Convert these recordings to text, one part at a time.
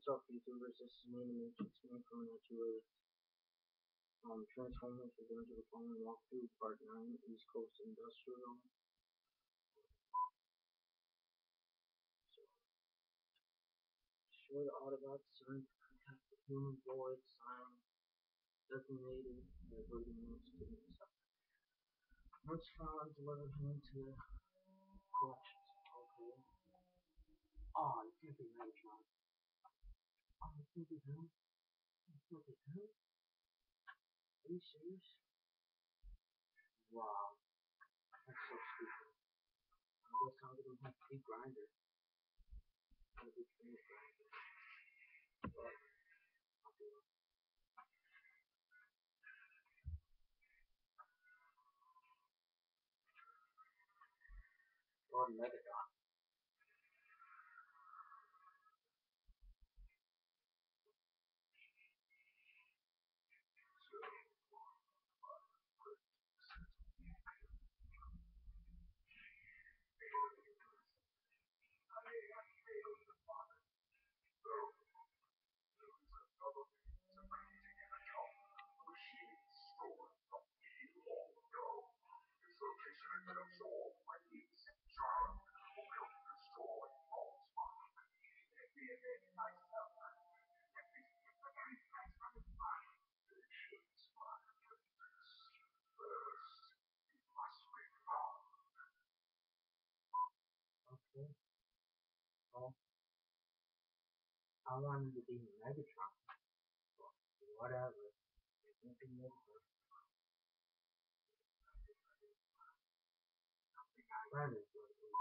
What's up, YouTubers? This is me, the Matrix Man, coming at you with Transformers Revenge of the Fallen Walkthrough Part 9, East Coast Industrial. So, destroy the Autobots, sign to protect the human void, sign designated by breeding notes to the Decepticons. Once found, deliver him to collections. Okay. Oh, you can't be Megatron. Oh, you can't be him? You can't be him? Are you serious? Wow, that's so stupid. I guess I'm gonna have to be grinder. I'm gonna be trained grinder. But I'll do it. Or Megatron. Okay. Well, I wanted to be Megatron. But whatever. It can't be Megatron. Friend is what it is.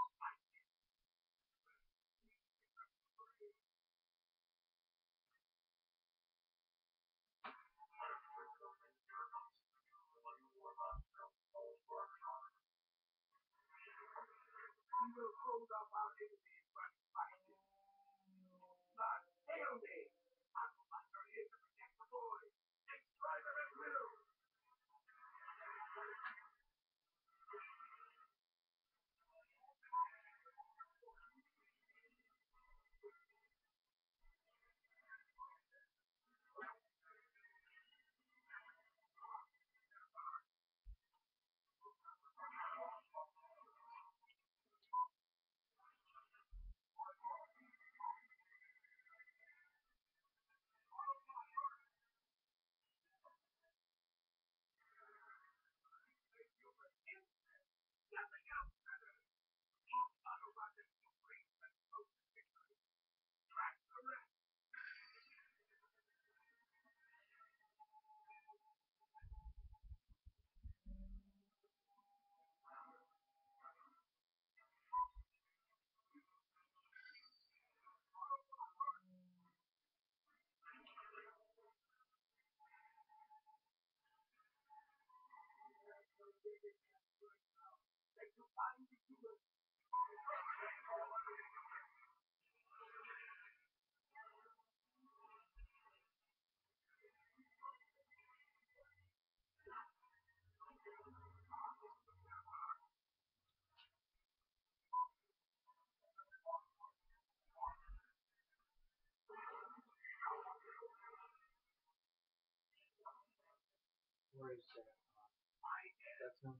Where is that? That's him.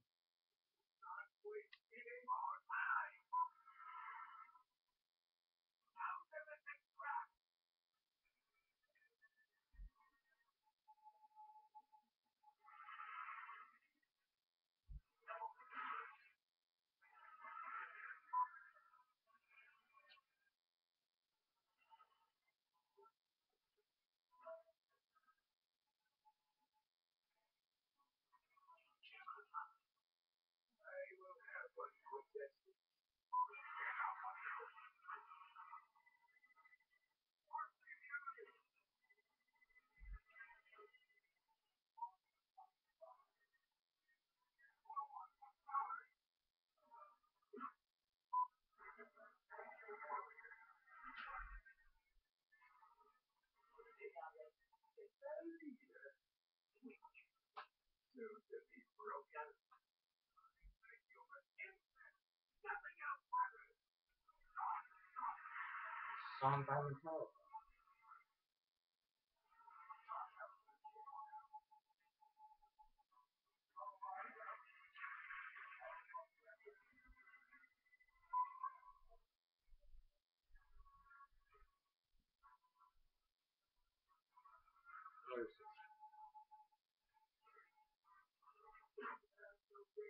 Song by Metallica.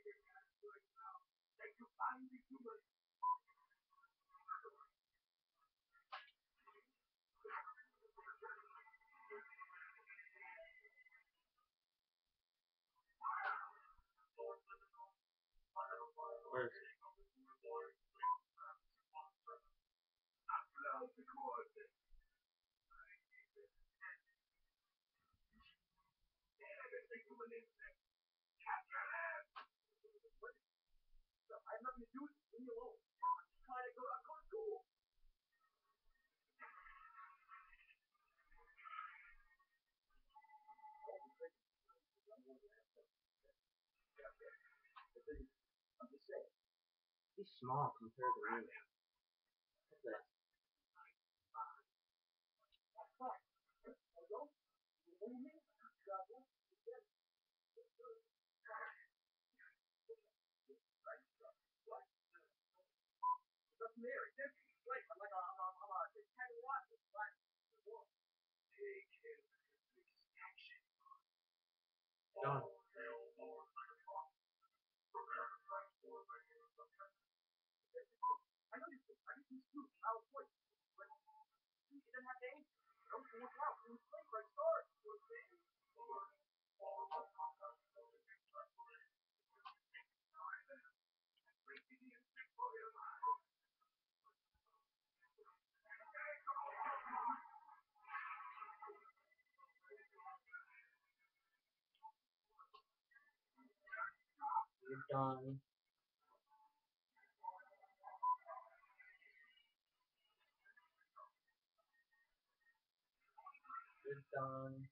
Where is it? He's small compared to me. What's that? Done. You're done. You're done.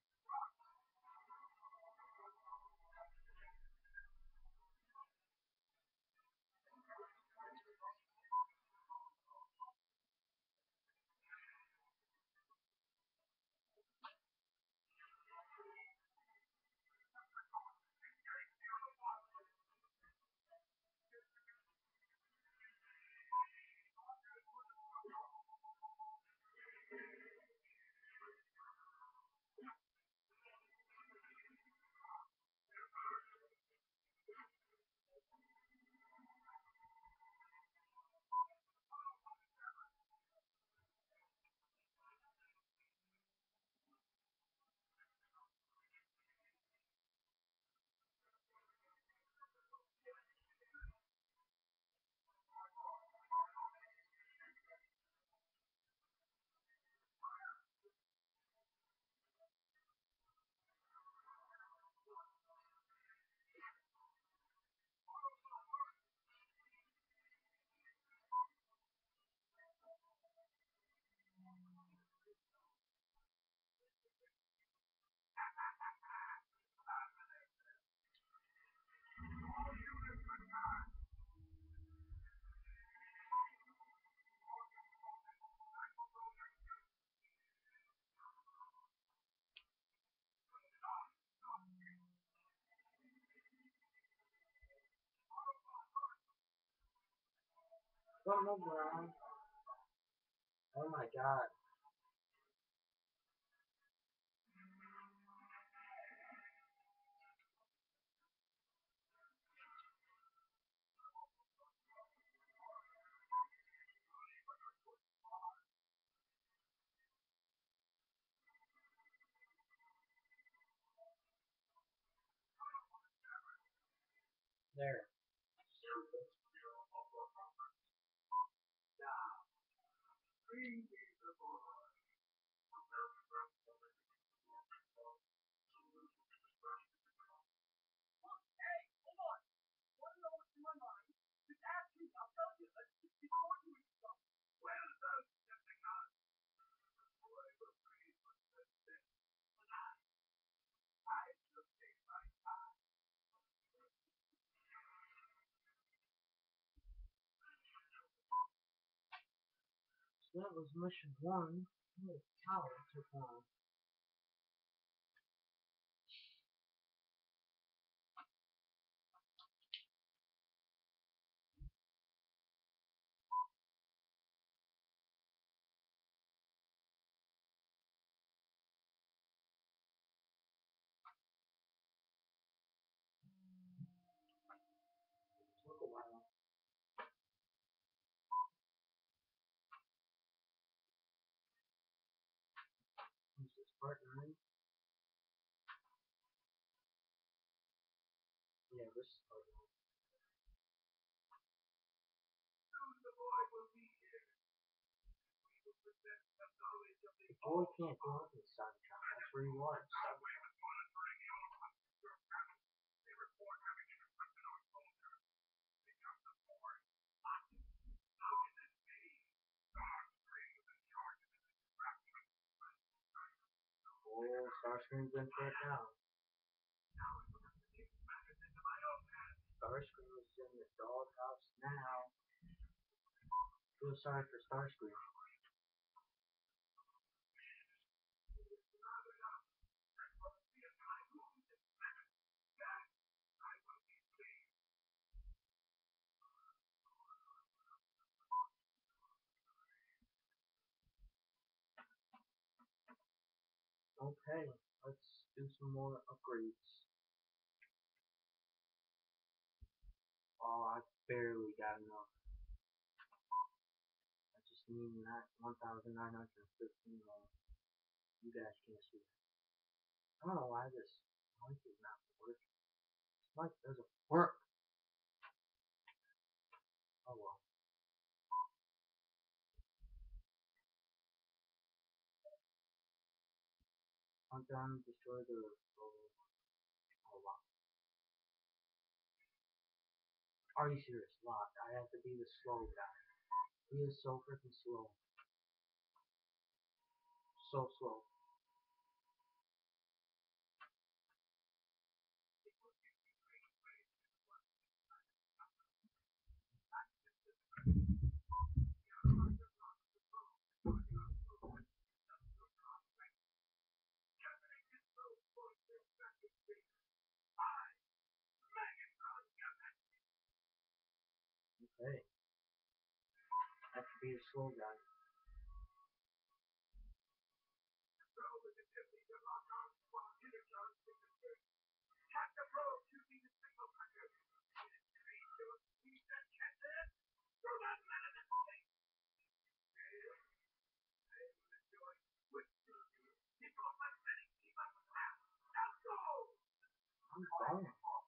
Don't move around. Oh my god. There. So that was mission one. Holy cow, it took long. Part 9? Yeah, this is part 9. The boy can't go up in Sunshine. That's where he was. Oh, Starscream's been put down. Starscream is in the doghouse now. Feel sorry for Starscream. Okay, let's do some more upgrades. Oh, I barely got enough. I just need 1,915 more. You guys can't see it. I don't know why this mic is not working. This mic doesn't work. Oh well. Hunt down and destroy the. Oh wow. Are you serious? Locked. I have to be the slow guy. He is so freaking slow. So slow. Okay. I have to be the slow guy. I'm fine.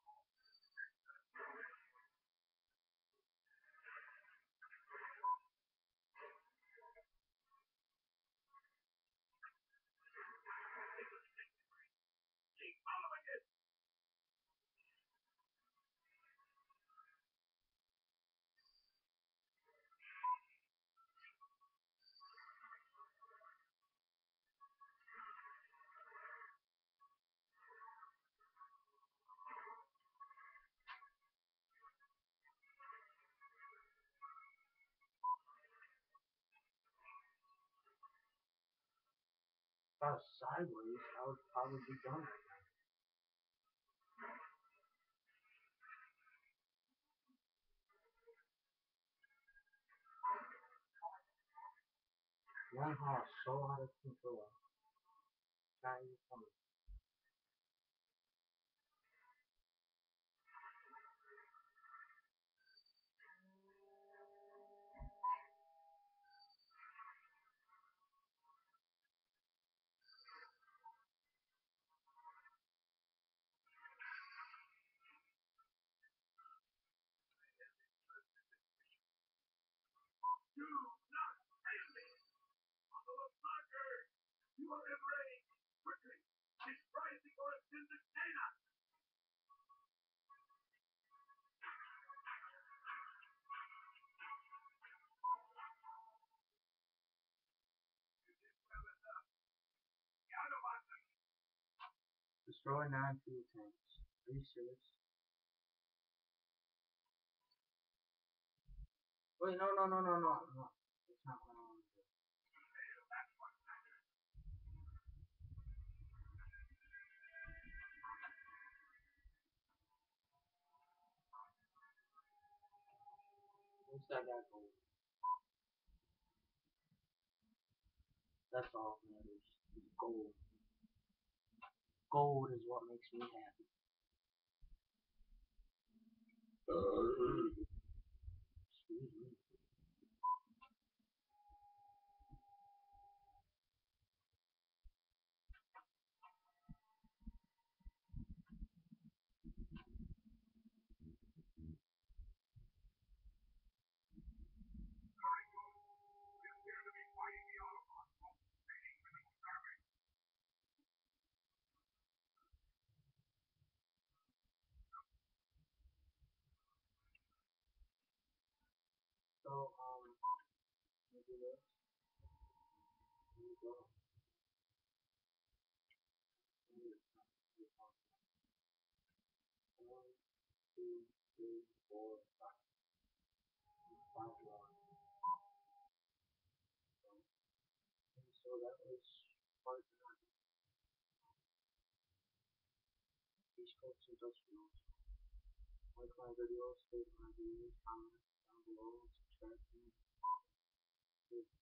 If I was sideways, I would probably be done. One horse so out of control. Not even funny. Destroy 9 fuel tanks. Are you serious? Wait, no, no, no, no, no, no. That's not what I want to do. What's that guy gold? That's all that matters. It's gold. Gold is what makes me happy. Excuse me. this. There you go. One, two, three, four, five. Five more. So that was part of the East Coast Industrials. Like my videos, leave my views, comments down below, and subscribe to me.